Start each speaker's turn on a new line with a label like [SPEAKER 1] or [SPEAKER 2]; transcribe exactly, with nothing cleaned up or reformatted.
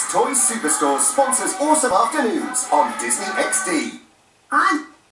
[SPEAKER 1] Toys Superstore sponsors Awesome Afternoons on Disney X D.
[SPEAKER 2] Hi.